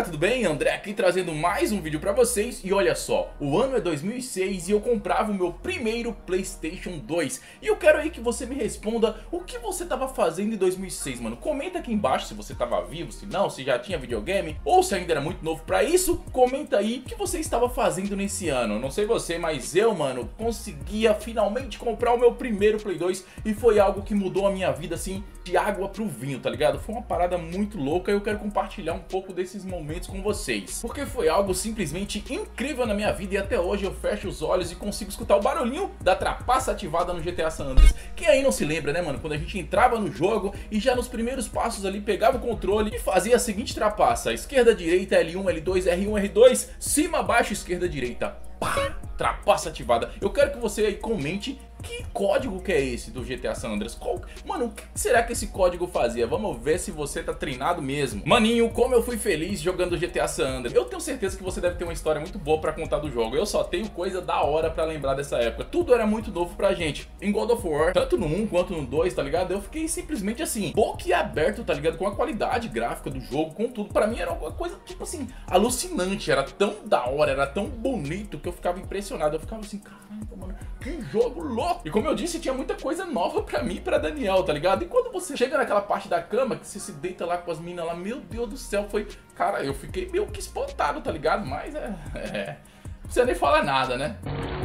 tudo bem? André aqui trazendo mais um vídeo pra vocês. E olha só, o ano é 2006 e eu comprava o meu primeiro PlayStation 2. E eu quero aí que você me responda o que você tava fazendo em 2006, mano. Comenta aqui embaixo se você tava vivo, se não, se já tinha videogame ou se ainda era muito novo pra isso. Comenta aí o que você estava fazendo nesse ano. Não sei você, mas eu, mano, conseguia finalmente comprar o meu primeiro Play 2 e foi algo que mudou a minha vida, assim, de água pro vinho, tá ligado? Foi uma parada muito louca e eu quero compartilhar um pouco desses momentos com vocês, porque foi algo simplesmente incrível na minha vida e até hoje eu fecho os olhos e consigo escutar o barulhinho da trapaça ativada no GTA San Andreas. Quem aí não se lembra, né, mano? Quando a gente entrava no jogo e já nos primeiros passos ali pegava o controle e fazia a seguinte trapaça: esquerda, direita, L1, L2, R1, R2, cima, baixo, esquerda, direita. Pá! Trapaça ativada. Eu quero que você aí comente que código que é esse do GTA San Andreas. Mano, o que será que esse código fazia? Vamos ver se você tá treinado mesmo. Maninho, como eu fui feliz jogando GTA San Andreas. Eu tenho certeza que você deve ter uma história muito boa pra contar do jogo. Eu só tenho coisa da hora pra lembrar dessa época. Tudo era muito novo pra gente. Em God of War, tanto no 1 quanto no 2, tá ligado? Eu fiquei simplesmente assim, boquiaberto, tá ligado? Com a qualidade gráfica do jogo, com tudo. Pra mim era uma coisa, tipo assim, alucinante. Era tão da hora, era tão bonito que eu ficava impressionado. Eu ficava assim, caramba, mano, que jogo louco! E como eu disse, tinha muita coisa nova pra mim e pra Daniel, tá ligado? E quando você chega naquela parte da cama, que você se deita lá com as minas lá, meu Deus do céu, foi... Cara, eu fiquei meio que espantado, tá ligado? Mas não precisa nem falar nada, né?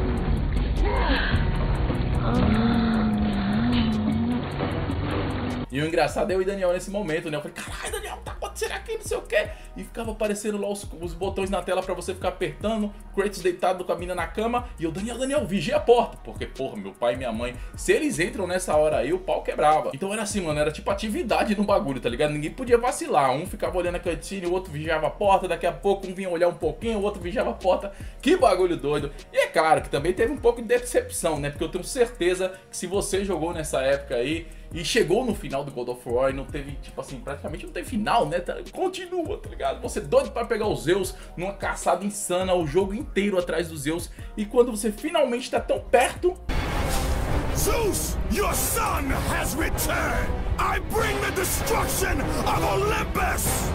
E o engraçado é eu e Daniel nesse momento, né? Eu falei, caralho, Daniel, tá acontecendo aqui, não sei o que. E ficava aparecendo lá os botões na tela pra você ficar apertando. Kratos deitado com a mina na cama. E eu, Daniel, vigia a porta. Porque, porra, meu pai e minha mãe, se eles entram nessa hora aí, o pau quebrava. Então era assim, mano, era tipo atividade no bagulho, tá ligado? Ninguém podia vacilar. Um ficava olhando a cutscene, o outro vigiava a porta. Daqui a pouco um vinha olhar um pouquinho, o outro vigiava a porta. Que bagulho doido. E é claro que também teve um pouco de decepção, né? Porque eu tenho certeza que se você jogou nessa época aí e chegou no final do God of War e não teve, tipo assim, praticamente não tem final, né? Continua, tá ligado? Você doido pra pegar os Zeus numa caçada insana, o jogo inteiro atrás dos Zeus. E quando você finalmente tá tão perto... Zeus, your son has returned! I bring the destruction of Olympus!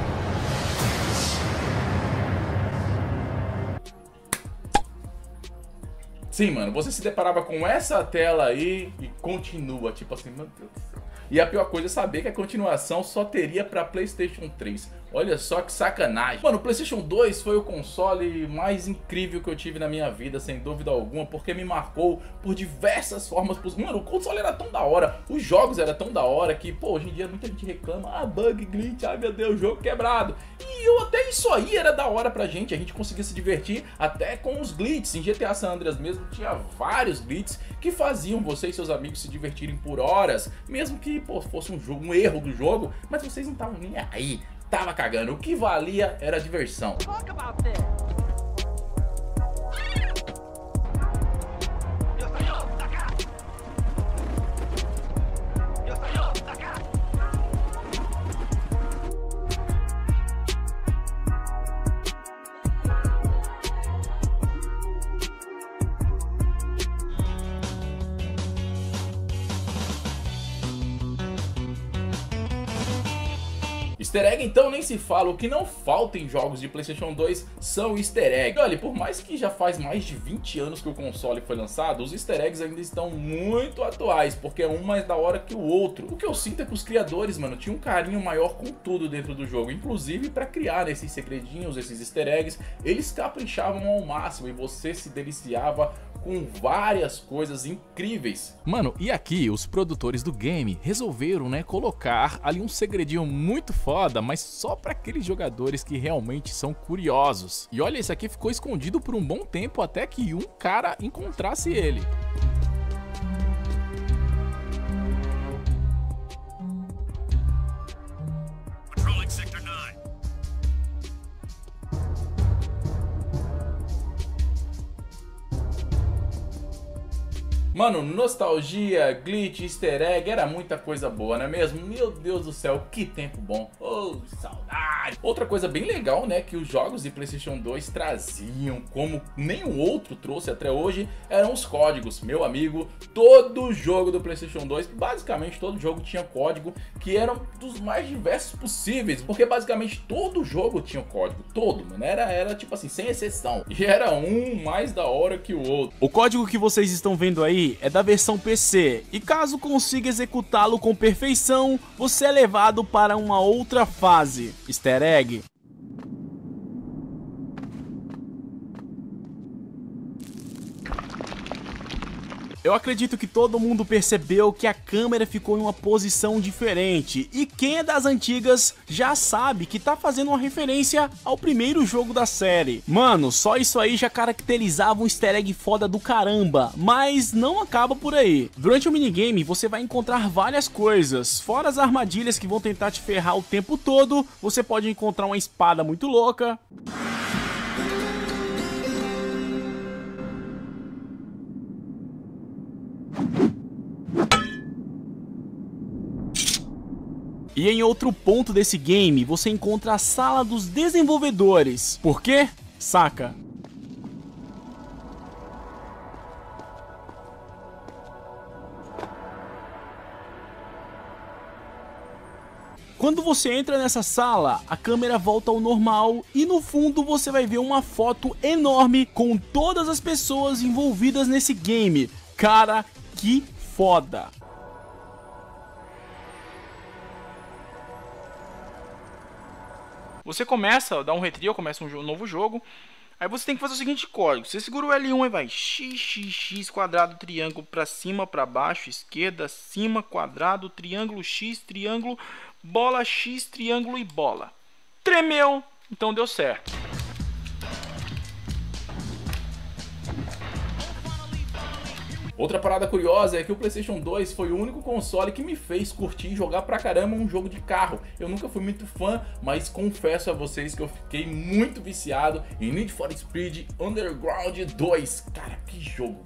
Sim, mano, você se deparava com essa tela aí e continua, tipo assim, meu Deus do céu. E a pior coisa é saber que a continuação só teria pra PlayStation 3. Olha só que sacanagem. Mano, o PlayStation 2 foi o console mais incrível que eu tive na minha vida, sem dúvida alguma, porque me marcou por diversas formas. Mano, o console era tão da hora, os jogos eram tão da hora que, pô, hoje em dia muita gente reclama, ah, bug, glitch, ai meu Deus, jogo quebrado. E até isso aí era da hora pra gente, a gente conseguia se divertir até com os glitches. Em GTA San Andreas mesmo tinha vários glitches que faziam você e seus amigos se divertirem por horas, mesmo que, pô, fosse um erro do jogo, mas vocês não estavam nem aí. Tava cagando, o que valia era a diversão. Easter egg então nem se fala, o que não falta em jogos de PlayStation 2 são easter eggs. Olha, por mais que já faz mais de 20 anos que o console foi lançado, os easter eggs ainda estão muito atuais, porque é um mais da hora que o outro. O que eu sinto é que os criadores, mano, tinham um carinho maior com tudo dentro do jogo, inclusive pra criar esses segredinhos, esses easter eggs, eles caprichavam ao máximo e você se deliciava com várias coisas incríveis. Mano, e aqui os produtores do game resolveram, né, colocar ali um segredinho muito foda, mas só para aqueles jogadores que realmente são curiosos. E olha, esse aqui ficou escondido por um bom tempo até que um cara encontrasse ele. Mano, nostalgia, glitch, easter egg, era muita coisa boa, não é mesmo? Meu Deus do céu, que tempo bom. Oh, saudade. Outra coisa bem legal, né, que os jogos de PlayStation 2 traziam, como nenhum outro trouxe até hoje, eram os códigos. Meu amigo, todo jogo do PlayStation 2, basicamente todo jogo tinha código, que eram dos mais diversos possíveis, porque basicamente todo jogo tinha código, todo, mano, era tipo assim, sem exceção. E era um mais da hora que o outro. O código que vocês estão vendo aí é da versão PC, e caso consiga executá-lo com perfeição, você é levado para uma outra fase. Easter egg. Eu acredito que todo mundo percebeu que a câmera ficou em uma posição diferente, e quem é das antigas já sabe que tá fazendo uma referência ao primeiro jogo da série. Mano, só isso aí já caracterizava um easter egg foda do caramba, mas não acaba por aí. Durante o minigame você vai encontrar várias coisas, fora as armadilhas que vão tentar te ferrar o tempo todo, você pode encontrar uma espada muito louca. E em outro ponto desse game, você encontra a sala dos desenvolvedores. Por quê? Saca? Quando você entra nessa sala, a câmera volta ao normal e no fundo você vai ver uma foto enorme com todas as pessoas envolvidas nesse game. Cara, que foda! Você começa, dá um retrial, começa um novo jogo. Aí você tem que fazer o seguinte código. Você segura o L1 e vai x, quadrado, triângulo, pra cima, pra baixo, esquerda, cima, quadrado, triângulo, x, triângulo, bola, x, triângulo e bola. Tremeu, então deu certo. Outra parada curiosa é que o PlayStation 2 foi o único console que me fez curtir e jogar pra caramba um jogo de carro. Eu nunca fui muito fã, mas confesso a vocês que eu fiquei muito viciado em Need for Speed Underground 2. Cara, que jogo,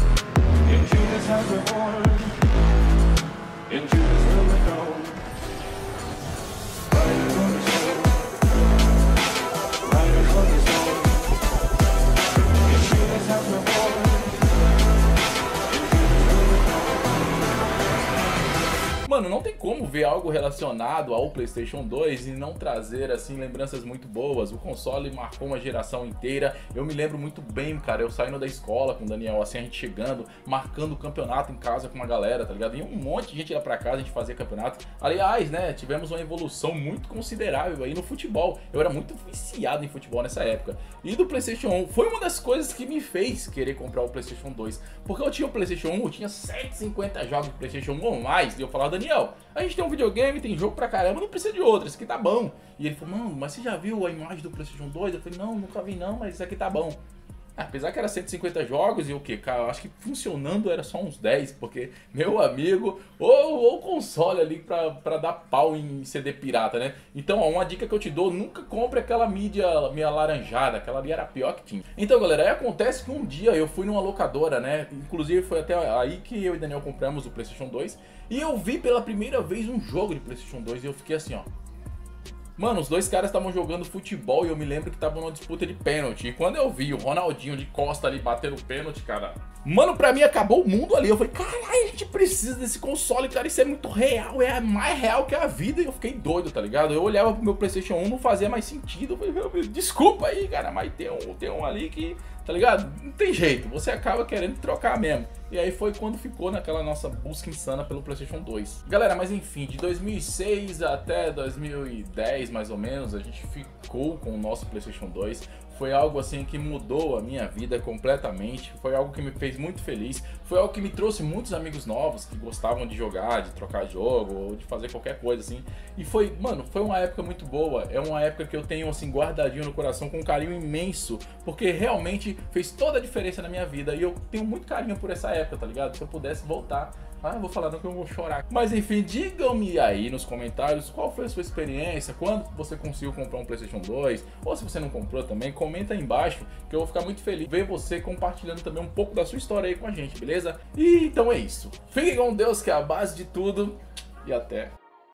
Mano, não tem como ver algo relacionado ao PlayStation 2 e não trazer, assim, lembranças muito boas. O console marcou uma geração inteira. Eu me lembro muito bem, cara, eu saindo da escola com o Daniel, assim, a gente chegando, marcando o campeonato em casa com uma galera, tá ligado? E um monte de gente ia pra casa, a gente fazia campeonato. Aliás, né, tivemos uma evolução muito considerável aí no futebol. Eu era muito viciado em futebol nessa época. E do PlayStation 1, foi uma das coisas que me fez querer comprar o PlayStation 2. Porque eu tinha o PlayStation 1, eu tinha 150 jogos de PlayStation 1 ou mais, e eu falava, Daniel, a gente tem um videogame, tem jogo pra caramba, não precisa de outro, esse aqui tá bom. E ele falou, mano, mas você já viu a imagem do PlayStation 2? Eu falei, não, nunca vi não, mas isso aqui tá bom. Apesar que era 150 jogos e o que, cara, eu acho que funcionando era só uns 10, porque, meu amigo, ou console ali pra dar pau em CD pirata, né? Então, ó, uma dica que eu te dou, nunca compre aquela mídia meio alaranjada, aquela ali era a pior que tinha. Então, galera, aí acontece que um dia eu fui numa locadora, né? Inclusive foi até aí que eu e Daniel compramos o PlayStation 2, e eu vi pela primeira vez um jogo de PlayStation 2 e eu fiquei assim, ó. Mano, os dois caras estavam jogando futebol e eu me lembro que estavam numa disputa de pênalti. E quando eu vi o Ronaldinho de costa ali bater o pênalti, cara... Mano, pra mim acabou o mundo ali. Eu falei, caralho, a gente precisa desse console, cara. Isso é muito real, é mais real que a vida. E eu fiquei doido, tá ligado? Eu olhava pro meu PlayStation 1, não fazia mais sentido. Eu falei, meu Deus, desculpa aí, cara, mas tem um ali que... Tá ligado? Não tem jeito, você acaba querendo trocar mesmo. E aí foi quando ficou naquela nossa busca insana pelo PlayStation 2. Galera, mas enfim, de 2006 até 2010 mais ou menos, a gente ficou com o nosso PlayStation 2. Foi algo assim que mudou a minha vida completamente, foi algo que me fez muito feliz, foi algo que me trouxe muitos amigos novos que gostavam de jogar, de trocar jogo ou de fazer qualquer coisa assim. E foi, mano, foi uma época muito boa, é uma época que eu tenho assim guardadinho no coração com um carinho imenso, porque realmente fez toda a diferença na minha vida e eu tenho muito carinho por essa época, tá ligado? Se eu pudesse voltar, Ah, eu vou falar não que eu vou chorar. Mas enfim, digam-me aí nos comentários qual foi a sua experiência, quando você conseguiu comprar um PlayStation 2, ou se você não comprou também, comenta aí embaixo, que eu vou ficar muito feliz de ver você compartilhando também um pouco da sua história aí com a gente, beleza? E então é isso. Fiquem com Deus, que é a base de tudo, e até